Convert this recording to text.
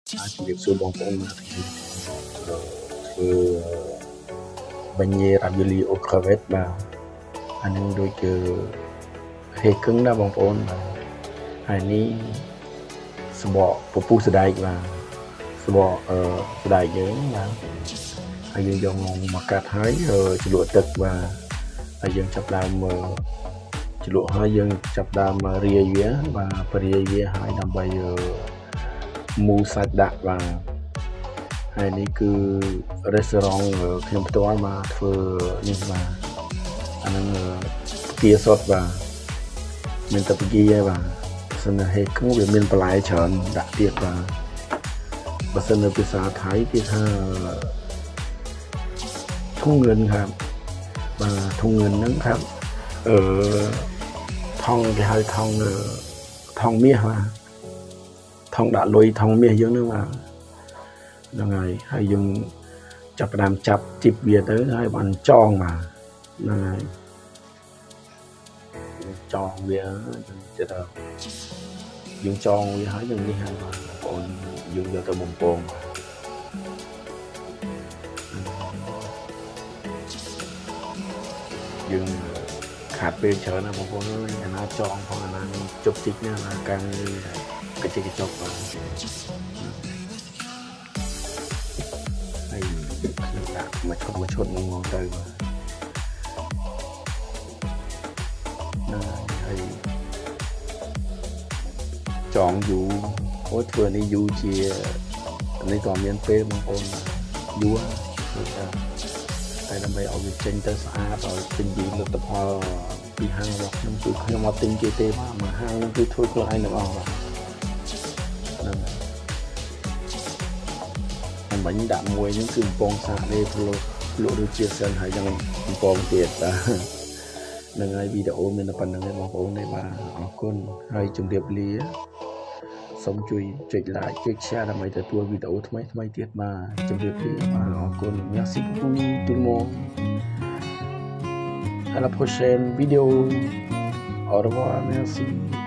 ជំរាបសួរបងប្អូនធ្វើបញ្ញេរ៉ាវីលីអូក្រាវេតបាទអានឹងដូចជាហេកឹងណាបងប្អូនបាទហើយនេះសបកពពុះសដែកបាទសបកសដែកយើងបាទហើយយើងយកមកកាត់ហើយជ្រលក់ទឹកបាទហើយយើងចាប់ដើមជ្រលក់ហើយយើងចាប់ដើមរាយវាបាទបរិយាយវាហើយដើម្បីមូលសាច់ដាក់បាទហើយនេះគឺ restaurant ខ្ញុំផ្ទាល់មកធ្វើនេះបាទអាហ្នឹងផ្គាសុតបាទមានតែផ្គាបាទបើសិនហេកឹងវាមានបន្លែច្រើនដាក់ទៀតបាទបើសិននៅភាសាថៃគេថាធុងងឿនครับបាទធុងងឿនហ្នឹងครับថងគេហៅថងមាសបាទថងដាក់លុយថងមាសយើងហ្នឹងបាទហ្នឹងហើយយើងចាប់ផ្ដើមចាប់ជីបវាទៅហើយបានចងបាទហ្នឹងហើយចងវាយើងចិត្តយើងចងវាហើយយើងនេះហើយបងប្អូនយើងយកទៅបំពងយើងខាត់ពេលច្រើនណាបងប្អូនអើយអាណាចងផងអាណាជប់តិចណាអាកាំងកញ្ចក់បាទហើយខ្ញុំដាក់មួយឈុតមកទៅបាទហ្នឹងហើយចងយូរអូធ្វើនេះយូរជានេះក៏មានពេលបងប្អូនយូរដូចថាតែដើម្បីឲ្យវាចេញទៅស្អាតឲ្យពេញពីលទ្ធផលពីហាងរបស់ខ្ញុំគឺខ្ញុំអត់ទិញគេទេបាទមកហាងហ្នឹងគឺធ្វើខ្លួនឯងទាំងអស់បាទហ្នឹងហើយមិញដាក់មួយហ្នឹងគឺបំពងសាកនេះព្រោះលក់ដូចជាសិនហើយយ៉ាងបំពងទៀតបាទនឹងហើយវីដេអូមានតែប៉ុណ្្នឹងទេបងប្អូនទេបាទអរគុណហើយជម្រាបលាសូមជួយចុច like ចុច share ដើម្បីទទួលវីដេអូថ្មីទៀតបាទជម្រាបលាបាទអរគុណ Merci beaucoup tout le monde à la prochaine vidéo au revoir merci